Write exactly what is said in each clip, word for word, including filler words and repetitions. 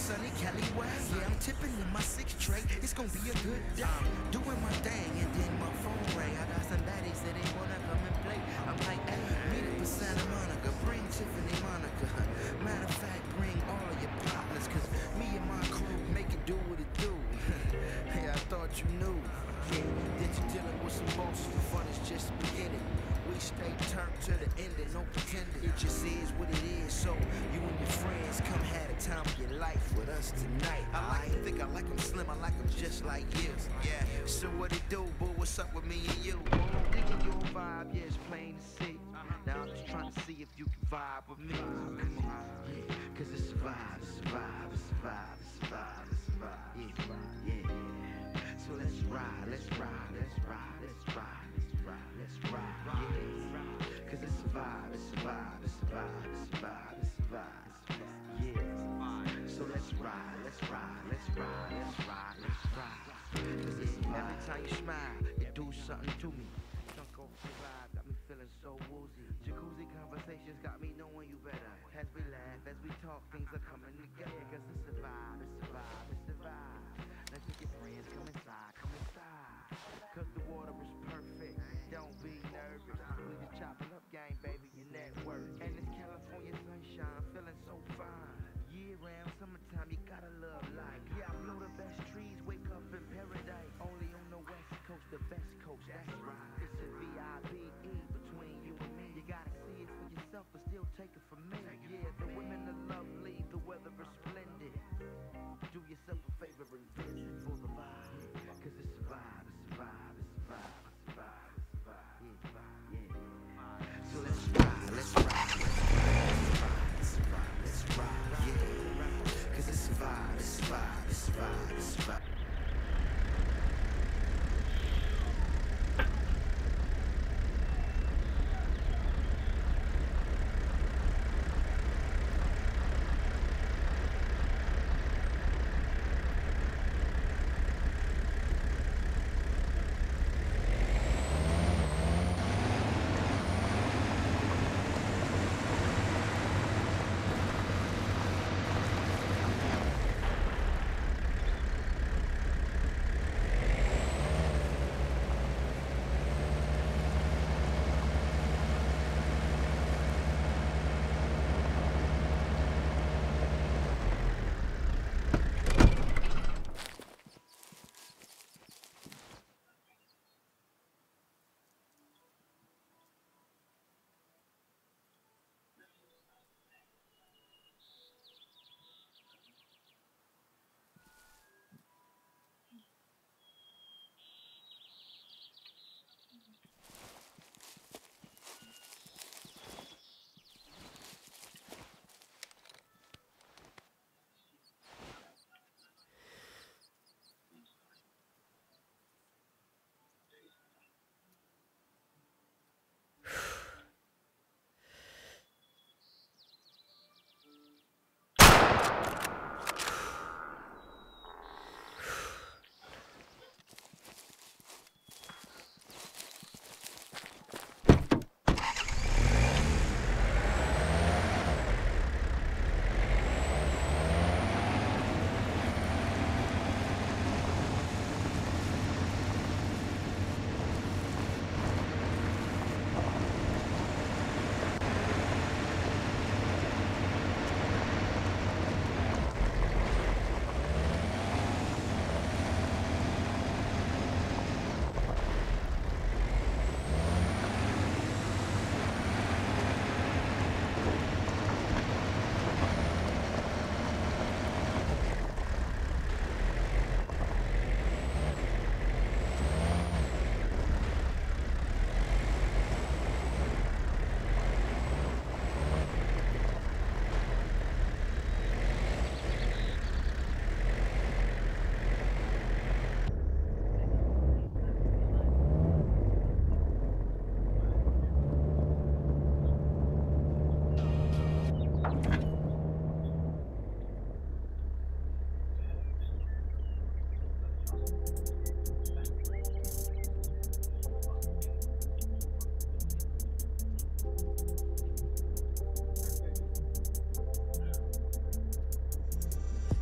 sunny Cali way. Yeah, I'm tipping in my six tray. It's gonna be a good day. I'm doing my thing and then my phone ring. I got some baddies that they wanna come and play. I'm like, hey, meet up in Santa Monica. Bring Tiffany Monica. Matter of fact, bring all of your partners. Cause me and my crew make it do what it do. Hey, I thought you knew. Yeah, that you're dealing with some bosses. The fun is just beginning. We stay turned to the ending, no pretending. It just is what it is. So you and your friends come have the time of your life with us tonight. I like to think I like them slim, I like them just like you. Yeah. So what it do, boo? What's up with me and you? Boo, digging your vibe, yeah, it's plain to see. Now I'm just trying to see if you can vibe with me. Come on, yeah, cause it's a vibe, it's a vibe, it's a vibe, it's a vibe, it's a vibe. Yeah, yeah, yeah. So let's ride, let's ride, let's ride, let's ride, let's ride, let's ride. Yeah, cause it's a vibe, it's a vibe, it's a vibe, it's a vibe, it's a vibe, it's a vibe. Yeah. So let's ride, let's ride, let's ride, let's ride, let's ride. Cause it's a vibe. Every time you smile, you do something to me. Chunk off your vibe, got me feeling so woozy. Jacuzzi conversations got me knowing you better. As we laugh, as we talk, things are coming together. Cause it's a vibe, it's a vibe, it's a vibe. Let's make your friends come inside, come inside. Cause the water is perfect, don't be nervous. We just chopping up game, baby, your network. And it's California sunshine, feeling so fine. Year round, summertime, you gotta love life. Yeah, I blow the best trees, wake up in paradise. Only on the west coast, the best coast, that's right. It's a V I P E between you and me. You gotta see it for yourself, but still take it from me. Yeah, the women are lovely, the weather is splendid. Do yourself a favor and visit for the vibe. Cause it's a vibe, it's a vibe, it's a vibe, it's a vibe, it's a vibe. Yeah, yeah. So let's ride, let's ride, let's ride, let's ride, let's ride, yeah. Cause it's a vibe, it's a vibe, it's a vibe, it's a vibe.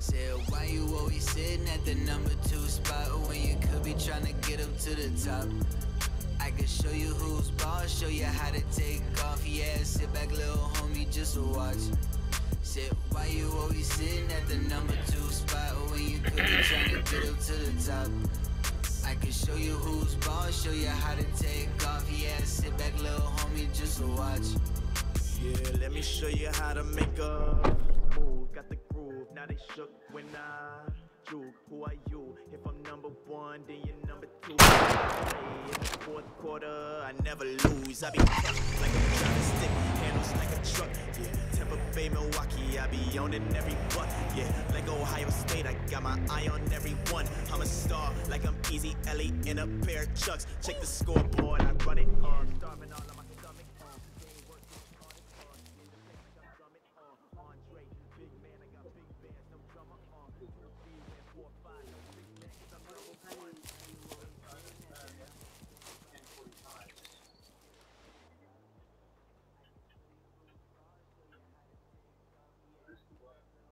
Said, why you always sitting at the number two spot when you could be trying to get up to the top? I can show you who's boss, show you how to take off. Yeah, sit back, little homie, just to watch. Said, why you always sitting at the number two spot when you could be trying to get up to the top? I can show you who's boss, show you how to take off. Yeah, sit back, little homie, just to watch. Yeah, let me show you how to make a move. Got the groove, now they shook when I drew. Who are you? If I'm number one, then you're number two. Hey, in the fourth quarter, I never lose. I be crushed like a driving stick, handles like a truck. Yeah, Tampa Bay, Milwaukee, I be owning every butt. Yeah, like Ohio State, I got my eye on everyone. I'm a star, like I'm Easy Ellie in a pair of chucks. Check the scoreboard, I run it hard, starving all of